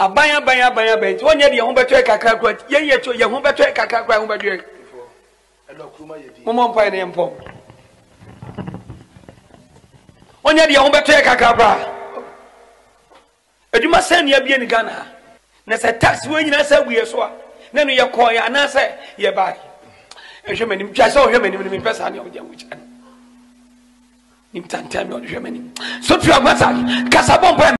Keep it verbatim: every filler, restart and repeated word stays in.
abaya baya baya baya ti wonye de ho beto e kakra kra ye ye to ye ho beto e kakra kra ho bedo e elo kruma ye di mo mpa ne mpom wonye de ho beto e kakra kra eduma sen ya bie ni Ghana na se tax we nyina sa buye so a na no ye ko ya na se ye ba e hwe manim twa se o hwe manim ni pesa ne o je mu cha nim tantam o hwe manim so tu agwata kasa bombo